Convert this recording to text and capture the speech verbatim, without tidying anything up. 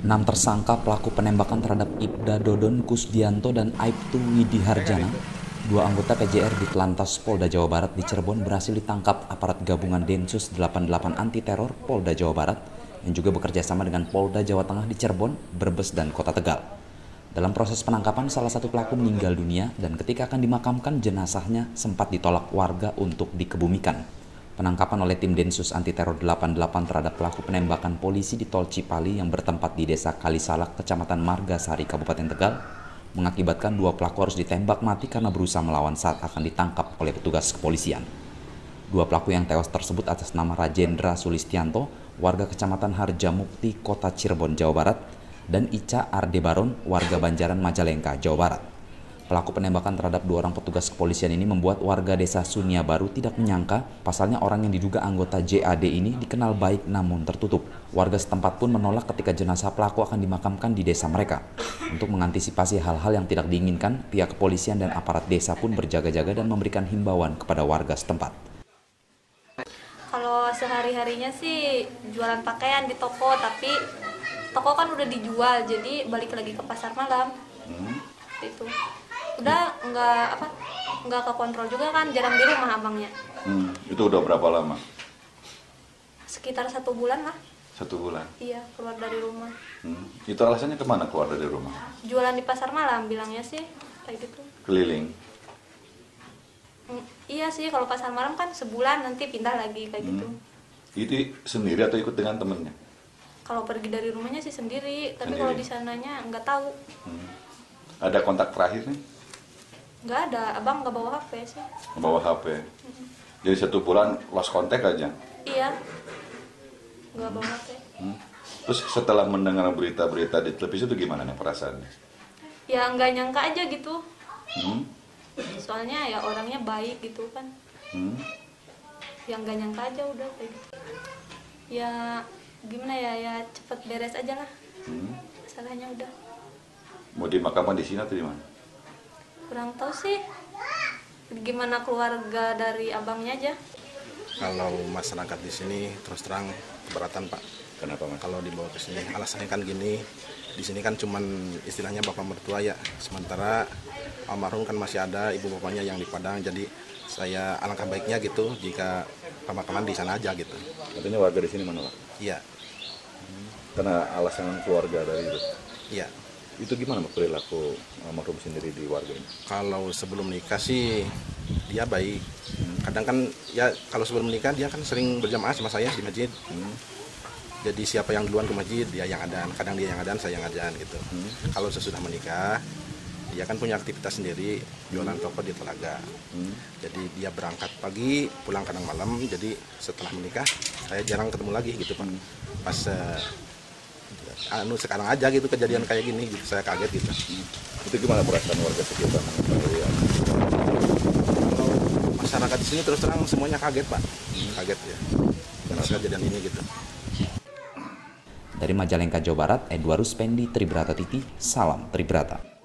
Enam tersangka pelaku penembakan terhadap Ibda Dodon Kusdianto dan Aibtu Widiharjana, dua anggota P J R di Telantas Polda Jawa Barat di Cirebon berhasil ditangkap aparat gabungan Densus delapan puluh delapan Anti Teror Polda Jawa Barat yang juga bekerja sama dengan Polda Jawa Tengah di Cirebon, Brebes, dan Kota Tegal. Dalam proses penangkapan, salah satu pelaku meninggal dunia dan ketika akan dimakamkan jenazahnya sempat ditolak warga untuk dikebumikan. Penangkapan oleh tim Densus Anti Teror delapan puluh delapan terhadap pelaku penembakan polisi di Tol Cipali yang bertempat di Desa Kalisalak, Kecamatan Margasari, Kabupaten Tegal, mengakibatkan dua pelaku harus ditembak mati karena berusaha melawan saat akan ditangkap oleh petugas kepolisian. Dua pelaku yang tewas tersebut atas nama Rajendra Sulistianto, warga Kecamatan Harjamukti, Kota Cirebon, Jawa Barat, dan Ica Ardebaron, warga Banjaran Majalengka, Jawa Barat. Pelaku penembakan terhadap dua orang petugas kepolisian ini membuat warga desa Sunia Baru tidak menyangka, pasalnya orang yang diduga anggota J A D ini dikenal baik namun tertutup. Warga setempat pun menolak ketika jenazah pelaku akan dimakamkan di desa mereka. Untuk mengantisipasi hal-hal yang tidak diinginkan, pihak kepolisian dan aparat desa pun berjaga-jaga dan memberikan himbauan kepada warga setempat. Kalau sehari-harinya sih jualan pakaian di toko, tapi toko kan udah dijual, jadi balik lagi ke pasar malam. Hmm. Itu udah nggak apa nggak ke kontrol juga kan, jarang di rumah abangnya. Hmm. Itu udah berapa lama? Sekitar satu bulan lah. Satu bulan? Iya, keluar dari rumah. Hmm. Itu alasannya kemana keluar dari rumah? Jualan di pasar malam, bilangnya sih kayak gitu. Keliling? Hmm, iya sih, kalau pasar malam kan sebulan, nanti pindah lagi kayak hmm. gitu. Itu sendiri atau ikut dengan temennya? Kalau pergi dari rumahnya sih sendiri, tapi kalau di sananya nggak tahu. Hmm. Ada kontak terakhir nih? Nggak ada, abang nggak bawa H P sih. Nggak bawa H P? Hmm. Jadi satu bulan lost contact aja? Iya, nggak bawa H P. Hmm. Terus setelah mendengar berita-berita di televisi itu gimana nih perasaannya? Ya nggak nyangka aja gitu. Hmm. Soalnya ya orangnya baik gitu kan. Hmm. Yang nggak nyangka aja udah kayak gitu. Ya gimana ya, ya cepet beres aja lah. Hmm. Salahnya udah. Mau dimakamkan di sini atau di mana? Kurang tahu sih. Gimana keluarga dari abangnya aja. Kalau masyarakat di sini terus terang keberatan, Pak. Kenapa, Mas? Kalau dibawa ke sini, alasannya kan gini. Di sini kan cuman istilahnya bapak mertua ya. Sementara almarhum kan masih ada ibu bapaknya yang di Padang. Jadi saya alangkah baiknya gitu jika pemakaman di sana aja gitu. Katanya warga di sini menolak? Iya. Hmm. Karena alasan keluarga dari itu? Iya. Itu gimana perilaku almarhum sendiri di warga ini? Kalau sebelum nikah sih dia baik. Hmm. Kadang kan ya kalau sebelum nikah dia kan sering berjamaah sama saya di masjid. Hmm. Jadi siapa yang duluan ke masjid dia yang adzan. Kadang dia yang adzan, saya yang adzan gitu. Hmm. Kalau sesudah menikah dia kan punya aktivitas sendiri, jualan toko di Telaga. Hmm. Jadi dia berangkat pagi, pulang kadang malam. Jadi setelah menikah saya jarang ketemu lagi gitu, Pak. Hmm. Pas uh, anu sekarang aja gitu kejadian kayak gini gitu, saya kaget gitu. Hmm. Itu gimana perasaan warga sekitar? Kalau masyarakat di sini terus terang semuanya kaget, Pak. Hmm. Kaget ya. Karena kejadian ini gitu. Dari Majalengka, Jawa Barat, Edwarus Pendi, Tribrata T V, salam Tribrata.